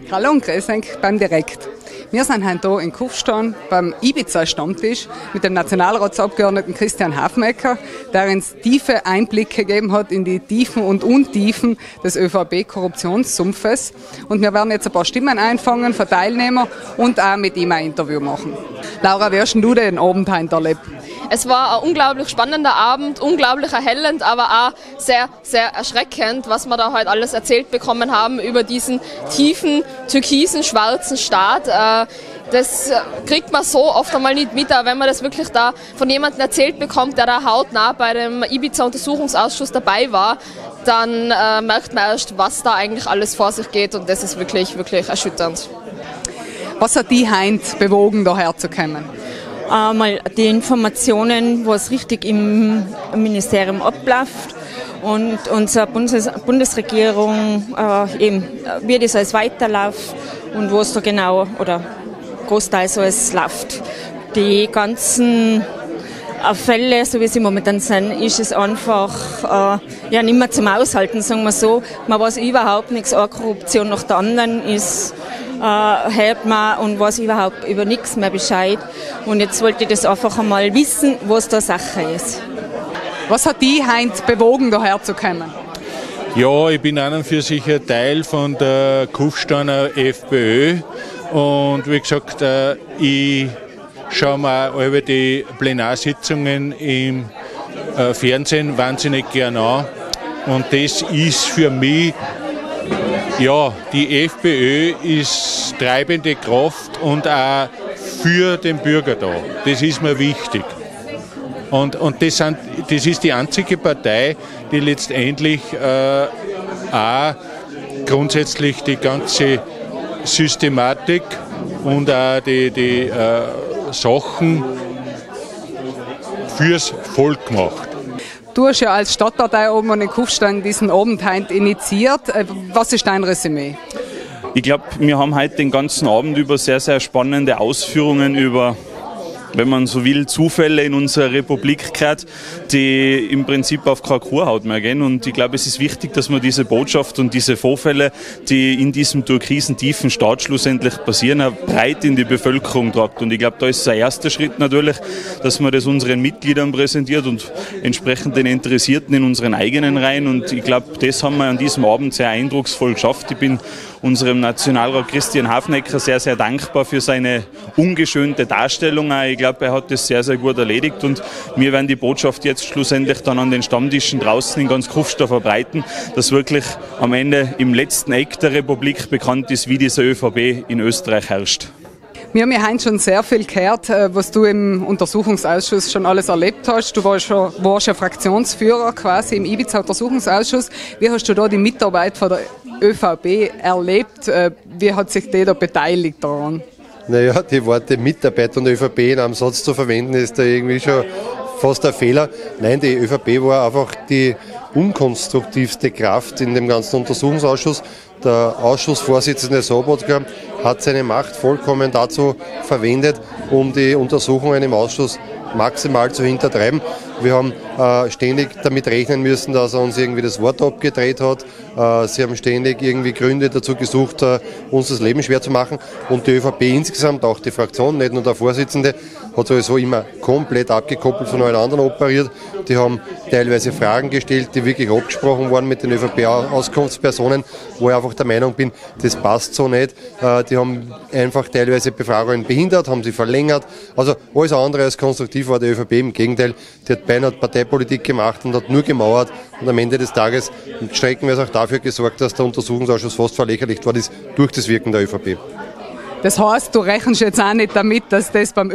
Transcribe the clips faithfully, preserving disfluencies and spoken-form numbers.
Hallo und grüß euch beim Direkt. Wir sind heute hier in Kufstein beim Ibiza-Stammtisch mit dem Nationalratsabgeordneten Christian Hafenecker, der uns tiefe Einblicke gegeben hat in die Tiefen und Untiefen des ÖVP-Korruptionssumpfes. Und wir werden jetzt ein paar Stimmen einfangen für Teilnehmer und auch mit ihm ein Interview machen. Laura, wie hast du den Abend heute erlebt? Es war ein unglaublich spannender Abend, unglaublich erhellend, aber auch sehr, sehr erschreckend, was wir da heute alles erzählt bekommen haben über diesen tiefen, türkisen, schwarzen Staat. Das kriegt man so oft einmal nicht mit, aber wenn man das wirklich da von jemandem erzählt bekommt, der da hautnah bei dem Ibiza-Untersuchungsausschuss dabei war, dann äh, merkt man erst, was da eigentlich alles vor sich geht, und das ist wirklich, wirklich erschütternd. Was hat die heute bewogen, daher zu kommen? Einmal die Informationen, was richtig im Ministerium abläuft, und unsere Bundes Bundesregierung, äh, eben, wie das alles weiterläuft und wo es da genau oder großteils alles läuft. Die ganzen Fälle, so wie sie momentan sind, ist es einfach äh, ja, nicht mehr zum Aushalten, sagen wir so. Man weiß überhaupt nichts, eine Korruption nach der anderen ist, äh, hört man und weiß überhaupt über nichts mehr Bescheid. Und jetzt wollte ich das einfach einmal wissen, was da Sache ist. Was hat die heute bewogen, daher zu kommen? Ja, ich bin an und für sich ein Teil von der Kufsteiner FPÖ und wie gesagt, äh, ich schaue mir über die Plenarsitzungen im äh, Fernsehen wahnsinnig gern an, und das ist für mich, ja, die FPÖ ist treibende Kraft und auch für den Bürger da. Das ist mir wichtig. Und, und das, sind, das ist die einzige Partei, die letztendlich äh, auch grundsätzlich die ganze Systematik und auch die, die äh, Sachen fürs Volk macht. Du hast ja als Stadtpartei oben in Kufstein diesen Abend heute initiiert. Was ist dein Resümee? Ich glaube, wir haben heute den ganzen Abend über sehr, sehr spannende Ausführungen über, wenn man so will, Zufälle in unserer Republik gehört, die im Prinzip auf keine Kurhaut mehr gehen. Und ich glaube, es ist wichtig, dass man diese Botschaft und diese Vorfälle, die in diesem türkisen tiefen Staat schlussendlich passieren, auch breit in die Bevölkerung tragt. Und ich glaube, da ist der erste Schritt natürlich, dass man das unseren Mitgliedern präsentiert und entsprechend den Interessierten in unseren eigenen Reihen. Und ich glaube, das haben wir an diesem Abend sehr eindrucksvoll geschafft. Ich bin unserem Nationalrat Christian Hafenecker sehr, sehr dankbar für seine ungeschönte Darstellung. Ich glaube, er hat das sehr, sehr gut erledigt, und wir werden die Botschaft jetzt schlussendlich dann an den Stammtischen draußen in ganz Kufstein verbreiten, dass wirklich am Ende im letzten Eck der Republik bekannt ist, wie diese ÖVP in Österreich herrscht. Wir haben ja heute schon sehr viel gehört, was du im Untersuchungsausschuss schon alles erlebt hast. Du warst ja, warst ja Fraktionsführer quasi im Ibiza-Untersuchungsausschuss. Wie hast du da die Mitarbeit von der ÖVP erlebt? Wie hat sich die da beteiligt daran? Naja, die Worte Mitarbeit und ÖVP in einem Satz zu verwenden, ist da irgendwie schon fast ein Fehler. Nein, die ÖVP war einfach die unkonstruktivste Kraft in dem ganzen Untersuchungsausschuss. Der Ausschussvorsitzende Sobotka hat seine Macht vollkommen dazu verwendet, um die Untersuchungen im Ausschuss maximal zu hintertreiben. Wir haben äh, ständig damit rechnen müssen, dass er uns irgendwie das Wort abgedreht hat. Äh, sie haben ständig irgendwie Gründe dazu gesucht, äh, uns das Leben schwer zu machen. Und die ÖVP insgesamt, auch die Fraktion, nicht nur der Vorsitzende, hat sowieso immer komplett abgekoppelt von allen anderen operiert. Die haben teilweise Fragen gestellt, die wirklich abgesprochen waren mit den ÖVP-Auskunftspersonen, wo ich einfach der Meinung bin, das passt so nicht. Äh, die haben einfach teilweise Befragungen behindert, haben sie verlängert. Also alles andere als konstruktiv war die ÖVP, im Gegenteil. Die hat beinahe Parteipolitik gemacht und hat nur gemauert, und am Ende des Tages streckenweise auch dafür gesorgt, dass der Untersuchungsausschuss fast verlächerlicht worden ist durch das Wirken der ÖVP. Das heißt, du rechnest jetzt auch nicht damit, dass das beim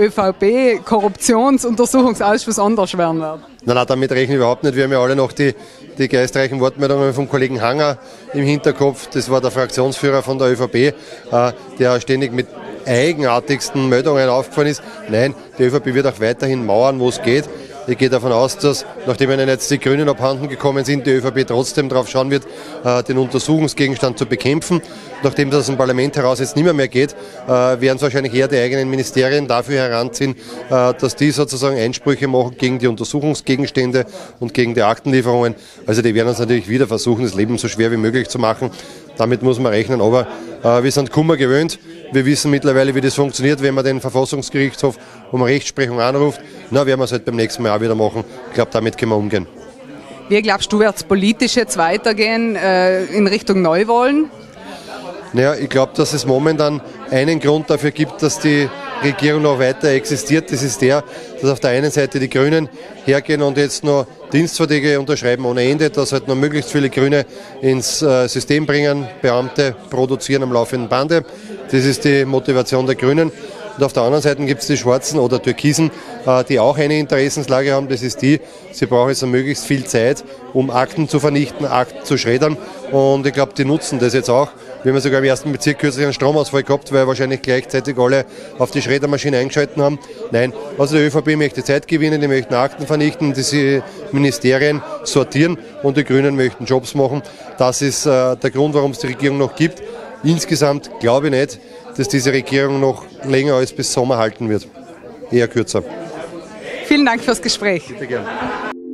ÖVP-Korruptionsuntersuchungsausschuss anders werden wird? Nein, nein, damit rechne ich überhaupt nicht. Wir haben ja alle noch die, die geistreichen Wortmeldungen vom Kollegen Hanger im Hinterkopf. Das war der Fraktionsführer von der ÖVP, äh, der ständig mit eigenartigsten Meldungen aufgefallen ist. Nein, die ÖVP wird auch weiterhin mauern, wo es geht. Ich gehe davon aus, dass, nachdem ihnen jetzt die Grünen abhanden gekommen sind, die ÖVP trotzdem darauf schauen wird, den Untersuchungsgegenstand zu bekämpfen. Nachdem das aus dem Parlament heraus jetzt nicht mehr, mehr geht, werden es wahrscheinlich eher die eigenen Ministerien dafür heranziehen, dass die sozusagen Einsprüche machen gegen die Untersuchungsgegenstände und gegen die Aktenlieferungen. Also die werden uns natürlich wieder versuchen, das Leben so schwer wie möglich zu machen. damit muss man rechnen. Aber äh, wir sind Kummer gewöhnt. Wir wissen mittlerweile, wie das funktioniert, wenn man den Verfassungsgerichtshof um Rechtsprechung anruft. Na, werden wir es halt beim nächsten Mal auch wieder machen. Ich glaube, damit können wir umgehen. Wie glaubst du, wird es politisch jetzt weitergehen äh, in Richtung Neuwahlen? Naja, ich glaube, dass es momentan einen Grund dafür gibt, dass die Regierung noch weiter existiert. Das ist der, dass auf der einen Seite die Grünen hergehen und jetzt noch Dienstverträge unterschreiben ohne Ende, dass halt noch möglichst viele Grüne ins äh, System bringen, Beamte produzieren am laufenden Bande. Das ist die Motivation der Grünen. Und auf der anderen Seite gibt es die Schwarzen oder Türkisen, äh, die auch eine Interessenslage haben. Das ist die, sie brauchen jetzt möglichst viel Zeit, um Akten zu vernichten, Akten zu schreddern. Und ich glaube, die nutzen das jetzt auch. Wir haben sogar im ersten Bezirk kürzlich einen Stromausfall gehabt, weil wahrscheinlich gleichzeitig alle auf die Schreddermaschine eingeschalten haben. Nein, also die ÖVP möchte Zeit gewinnen, die möchten Akten vernichten, diese Ministerien sortieren und die Grünen möchten Jobs machen. Das ist äh, der Grund, warum es die Regierung noch gibt. Insgesamt glaube ich nicht, dass diese Regierung noch länger als bis Sommer halten wird. Eher kürzer. Vielen Dank fürs Gespräch. Bitte gern.